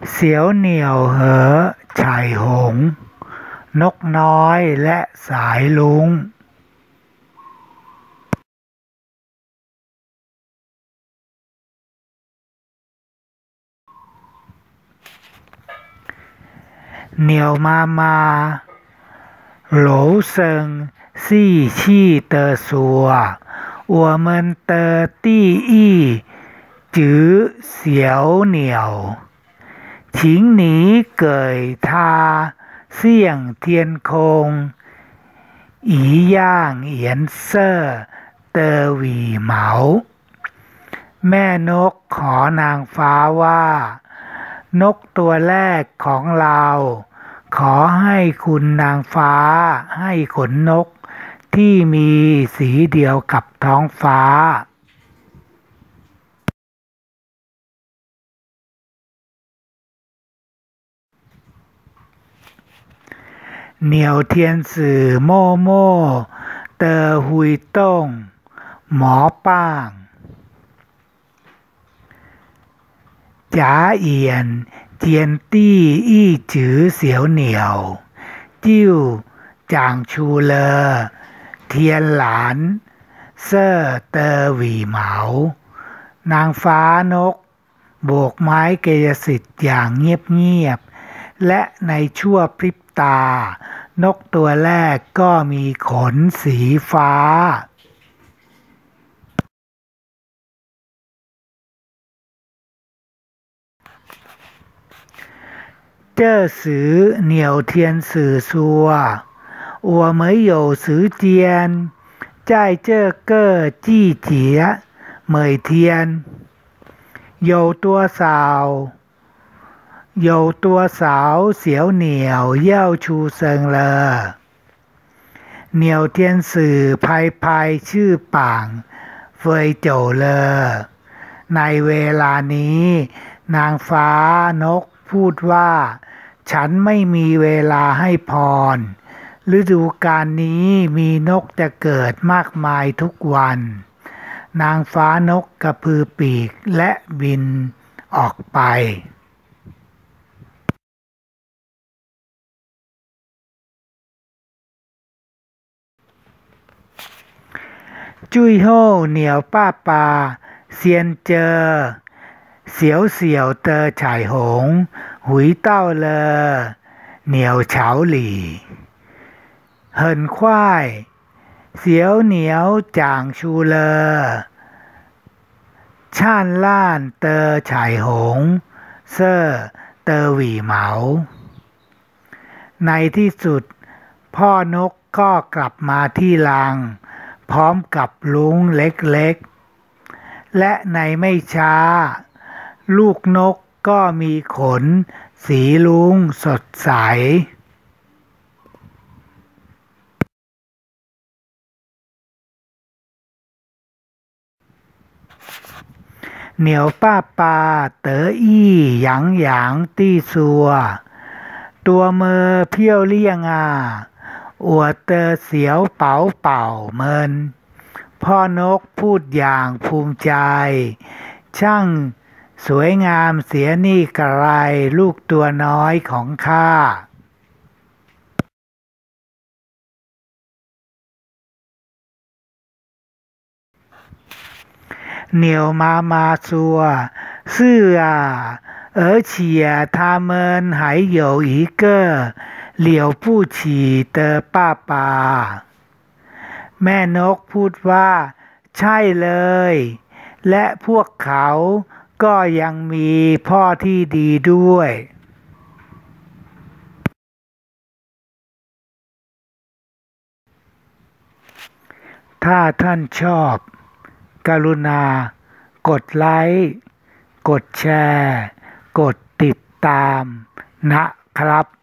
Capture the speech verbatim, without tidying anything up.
เสียวเหนี่ยวเหอไฉหงส์นกน้อยและสายรุ้งเหนี่ยวมามาโหลเซิงซี่ชี่เตอซัว我们的第一只小鸟请你给它像天空一样颜色的羽毛แม่นกขอนางฟ้าว่านกตัวแรกของเราขอให้คุณนางฟ้าให้ขนนกที่มีสีเดียวกับท้องฟ้าเหนี่ยวเทียนสื่อโม่โม่เตอหุยต้งหมอป้างจ๋าเอียนเจียนตี้อี้จือเสียวเหนี่ยวจิ้วจางชูเลอเทียนหลานเซ่อเตอหวี่เหมานางฟ้านกโบกไม้กายสิทธิ์อย่างเงียบๆและในชั่วพริบตานกตัวแรกก็มีขนสีฟ้า这时鸟天使说我没有时间在这个季节每天有多少有多少小鸟要出生了鸟天使拍拍翅膀飞走了ในเวลานี้นางฟ้านกพูดว่าฉันไม่มีเวลาให้พรฤดูกาลนี้มีนกจะเกิดมากมายทุกวันนางฟ้านกกระพือปีกและบินออกไปจุ้ยโห่เหนียวป้าปาเซียนเจอเสียวเสี่ยวเตอไฉหงหุยเต้าเลอเหนียวเฉาหลี่เหินควายเสียวเหนียวจางชูเลอช่านล่านเตอไฉหงเซ่อเตอหวี่เหมาในที่สุดพ่อนกก็กลับมาที่รังพร้อมกับลุงเล็กๆและในไม่ช้าลูกนกก็มีขนสีรุ้งสดใสเหนียวป้าปาเต๋ออี้หยางหยางตี้ซัวตัวเมอเพี้ยวเลี่ยงอ่าอวดเตอเสียวเป๋าเป่าเมินพ่อนกพูดอย่างภูมิใจช่างสวยงามเสียนี่กระไรลูกตัวน้อยของข้าเหนียวมามาซัว是啊而且他们还有一个了不起的爸爸แม่นกพูดว่าใช่เลยและพวกเขาก็ยังมีพ่อที่ดีด้วยถ้าท่านชอบกรุณากดไลค์กดแชร์กดติดตามนะครับ